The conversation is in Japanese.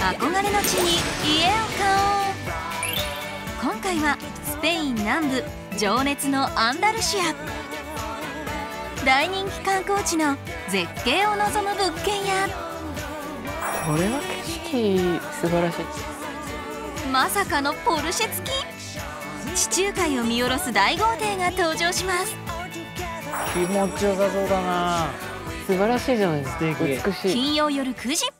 憧れの地に家を買おう。今回はスペイン南部情熱のアンダルシア。大人気観光地の絶景を望む物件や、 これは景色素晴らしい。 まさかのポルシェ付き。地中海を見下ろす大豪邸が登場します。 気持ちよさそうだな。 素晴らしいじゃないですか。美しい。 金曜夜9時。